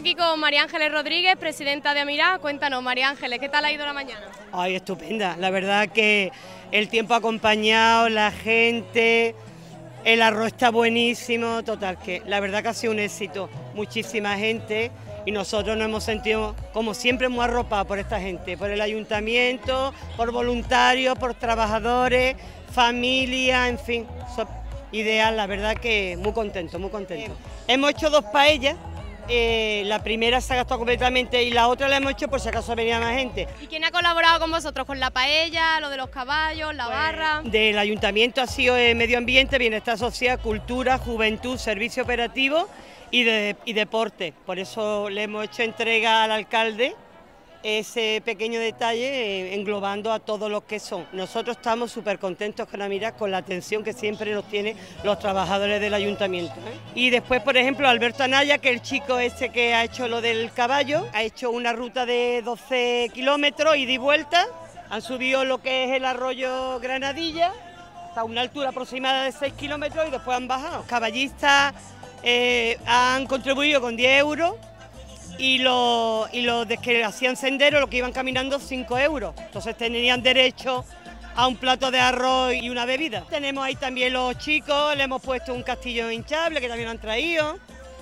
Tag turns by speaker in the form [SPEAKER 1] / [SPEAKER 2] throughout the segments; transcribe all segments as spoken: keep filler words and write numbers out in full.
[SPEAKER 1] aquí con María Ángeles Rodríguez, presidenta de Amirá. Cuéntanos, María Ángeles, ¿qué tal ha ido la mañana?
[SPEAKER 2] Ay, estupenda. La verdad que el tiempo ha acompañado, la gente, el arroz está buenísimo, total, que la verdad que ha sido un éxito. Muchísima gente y nosotros nos hemos sentido, como siempre, muy arropados por esta gente, por el ayuntamiento, por voluntarios, por trabajadores, familia, en fin, so, ideal, la verdad que muy contento, muy contento. Hemos hecho dos paellas. Eh, la primera se ha gastado completamente y la otra la hemos hecho por si acaso venía más gente.
[SPEAKER 1] ¿Y quién ha colaborado con vosotros? ¿Con la paella, lo de los caballos, la
[SPEAKER 2] Pues,
[SPEAKER 1] barra?
[SPEAKER 2] Del ayuntamiento ha sido eh, medio ambiente, bienestar social, cultura, juventud, servicio operativo y, de, y deporte. Por eso le hemos hecho entrega al alcalde ese pequeño detalle eh, englobando a todos los que son. Nosotros estamos súper contentos con Amirá, con la atención que siempre nos tienen los trabajadores del ayuntamiento, ¿eh? Y después, por ejemplo, Alberto Anaya, que es el chico ese que ha hecho lo del caballo, ha hecho una ruta de doce kilómetros ida y vuelta, han subido lo que es el arroyo Granadilla, a una altura aproximada de seis kilómetros y después han bajado. Los caballistas eh, han contribuido con diez euros, y los, y los de que hacían sendero, los que iban caminando, cinco euros. Entonces tenían derecho a un plato de arroz y una bebida. Tenemos ahí también los chicos, le hemos puesto un castillo hinchable que también lo han traído.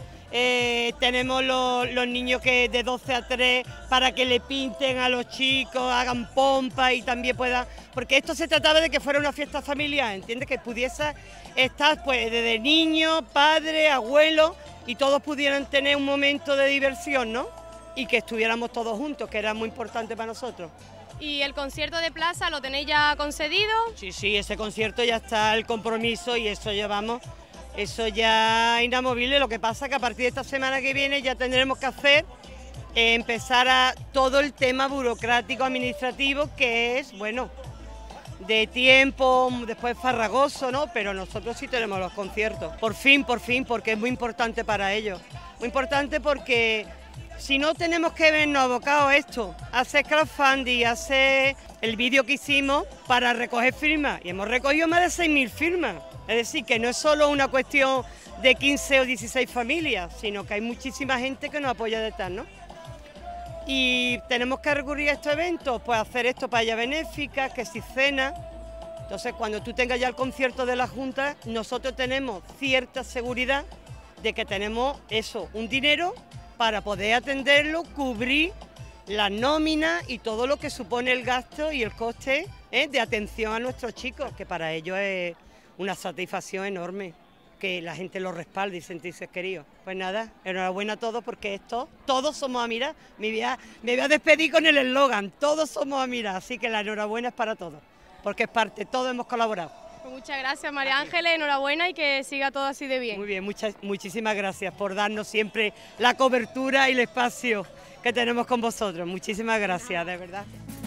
[SPEAKER 2] Eh, tenemos los, los niños que de doce a tres para que le pinten a los chicos, hagan pompa y también puedan... Porque esto se trataba de que fuera una fiesta familiar, ¿entiendes? Que pudiese estar pues desde niños, padres, abuelos, y todos pudieran tener un momento de diversión, ¿no? Y que estuviéramos todos juntos, que era muy importante para nosotros.
[SPEAKER 1] ¿Y el concierto de plaza lo tenéis ya concedido?
[SPEAKER 2] Sí, sí, ese concierto ya está el compromiso y eso llevamos, eso ya inamovible. Lo que pasa que a partir de esta semana que viene ya tendremos que hacer, eh, empezar a todo el tema burocrático administrativo, que es, bueno, de tiempo, después farragoso, ¿no? Pero nosotros sí tenemos los conciertos. Por fin, por fin, porque es muy importante para ellos. Muy importante porque si no tenemos que vernos abocados a esto, a hacer crowdfunding, a hacer el vídeo que hicimos para recoger firmas. Y hemos recogido más de seis mil firmas. Es decir, que no es solo una cuestión de quince o dieciséis familias, sino que hay muchísima gente que nos apoya detrás, ¿no? Y tenemos que recurrir a estos eventos, pues hacer esto paella benéfica, que si cena. Entonces, cuando tú tengas ya el concierto de la Junta, nosotros tenemos cierta seguridad de que tenemos eso, un dinero para poder atenderlo, cubrir la nómina y todo lo que supone el gasto y el coste, ¿eh?, de atención a nuestros chicos, que para ellos es una satisfacción enorme que la gente lo respalde y sentirse queridos. Pues nada, enhorabuena a todos porque esto, todos somos Amirá. Me voy a, me voy a despedir con el eslogan, todos somos Amirá, así que la enhorabuena es para todos, porque es parte, todos hemos colaborado.
[SPEAKER 1] Pues muchas gracias, María Ángeles, enhorabuena y que siga todo así de bien.
[SPEAKER 2] Muy bien, muchas, muchísimas gracias por darnos siempre la cobertura y el espacio que tenemos con vosotros. Muchísimas gracias, de verdad.